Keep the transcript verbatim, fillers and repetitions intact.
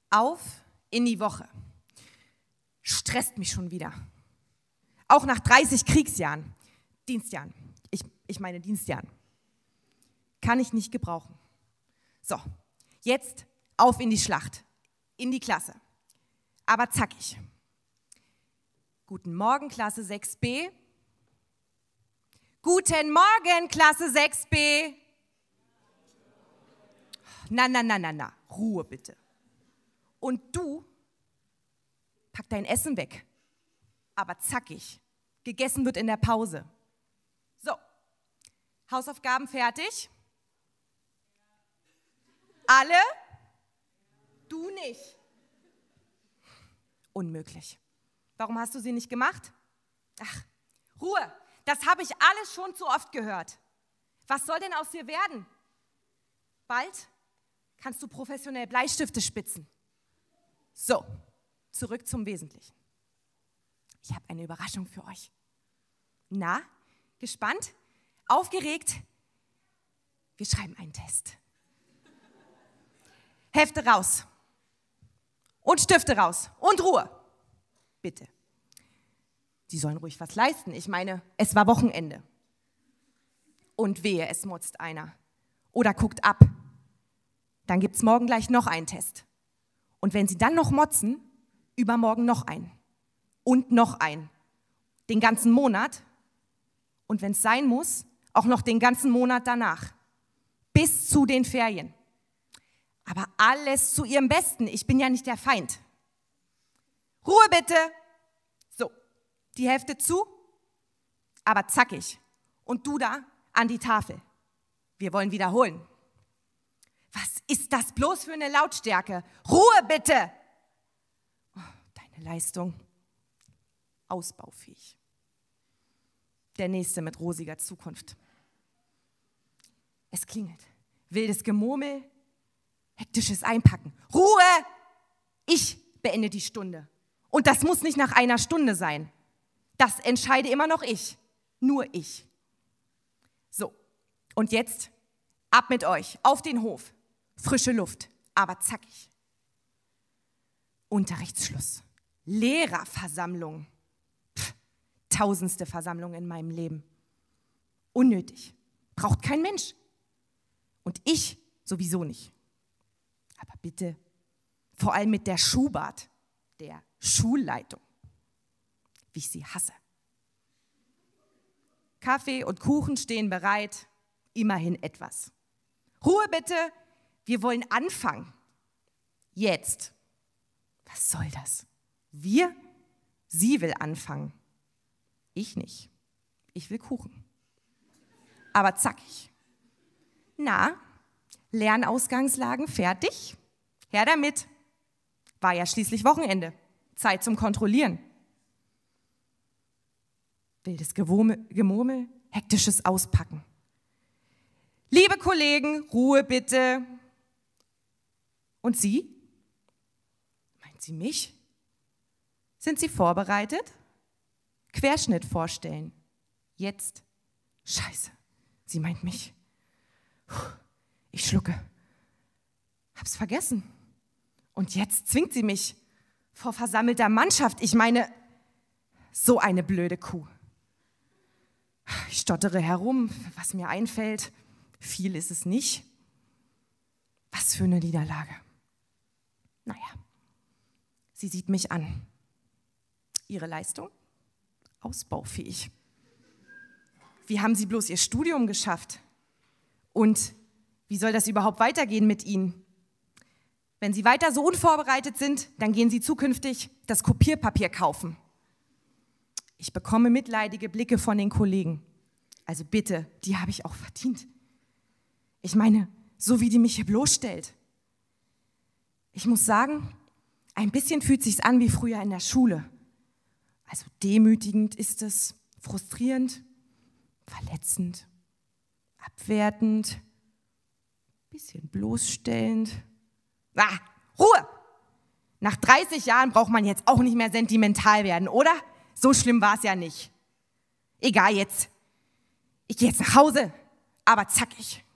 Auf in die Woche. Stresst mich schon wieder. Auch nach dreißig Kriegsjahren, Dienstjahren, ich, ich meine Dienstjahren, kann ich nicht gebrauchen. So, jetzt auf in die Schlacht, in die Klasse, aber zackig. Guten Morgen, Klasse sechs b. Guten Morgen, Klasse sechs b. Na, na, na, na, na, Ruhe bitte. Und du, pack dein Essen weg, aber zackig. Gegessen wird in der Pause. So, Hausaufgaben fertig? Alle? Du nicht. Unmöglich. Warum hast du sie nicht gemacht? Ach, Ruhe, das habe ich alles schon zu oft gehört. Was soll denn aus dir werden? Bald kannst du professionell Bleistifte spitzen. So, zurück zum Wesentlichen. Ich habe eine Überraschung für euch. Na, gespannt? Aufgeregt? Wir schreiben einen Test. Hefte raus. Und Stifte raus. Und Ruhe. Bitte. Sie sollen ruhig was leisten. Ich meine, es war Wochenende. Und wehe, es motzt einer. Oder guckt ab. Dann gibt es morgen gleich noch einen Test. Und wenn Sie dann noch motzen, übermorgen noch einen. Und noch einen. Den ganzen Monat. Und wenn es sein muss, auch noch den ganzen Monat danach. Bis zu den Ferien. Aber alles zu Ihrem Besten. Ich bin ja nicht der Feind. Ruhe bitte. So, die Hälfte zu, aber zackig. Und du da an die Tafel. Wir wollen wiederholen. Was ist das bloß für eine Lautstärke? Ruhe bitte. Oh, deine Leistung. Ausbaufähig. Der nächste mit rosiger Zukunft. Es klingelt. Wildes Gemurmel, hektisches Einpacken. Ruhe! Ich beende die Stunde. Und das muss nicht nach einer Stunde sein. Das entscheide immer noch ich. Nur ich. So, und jetzt ab mit euch, auf den Hof. Frische Luft, aber zackig. Unterrichtsschluss. Lehrerversammlung. Pff, tausendste Versammlung in meinem Leben. Unnötig. Braucht kein Mensch. Und ich sowieso nicht. Aber bitte, vor allem mit der Schubart, der Schulleitung, wie ich sie hasse. Kaffee und Kuchen stehen bereit, immerhin etwas. Ruhe bitte, wir wollen anfangen. Jetzt. Was soll das? Wir? Sie will anfangen. Ich nicht. Ich will Kuchen. Aber zackig. Na, Lernausgangslagen fertig? Her damit. War ja schließlich Wochenende. Zeit zum Kontrollieren. Wildes Gemurmel, hektisches Auspacken. Liebe Kollegen, Ruhe bitte. Und Sie? Meint sie mich? Sind Sie vorbereitet? Querschnitt vorstellen. Jetzt. Scheiße, sie meint mich. Ich schlucke. Hab's vergessen. Und jetzt zwingt sie mich vor versammelter Mannschaft. Ich meine, so eine blöde Kuh. Ich stottere herum, was mir einfällt. Viel ist es nicht. Was für eine Niederlage. Naja, sie sieht mich an. Ihre Leistung? Ausbaufähig. Wie haben Sie bloß Ihr Studium geschafft? Und wie soll das überhaupt weitergehen mit Ihnen? Wenn Sie weiter so unvorbereitet sind, dann gehen Sie zukünftig das Kopierpapier kaufen. Ich bekomme mitleidige Blicke von den Kollegen. Also bitte, die habe ich auch verdient. Ich meine, so wie die mich hier bloßstellt. Ich muss sagen, ein bisschen fühlt sich's an wie früher in der Schule. Also demütigend ist es, frustrierend, verletzend, abwertend, bisschen bloßstellend. Ah, Ruhe! Nach dreißig Jahren braucht man jetzt auch nicht mehr sentimental werden, oder? So schlimm war es ja nicht. Egal jetzt. Ich gehe jetzt nach Hause, aber zackig.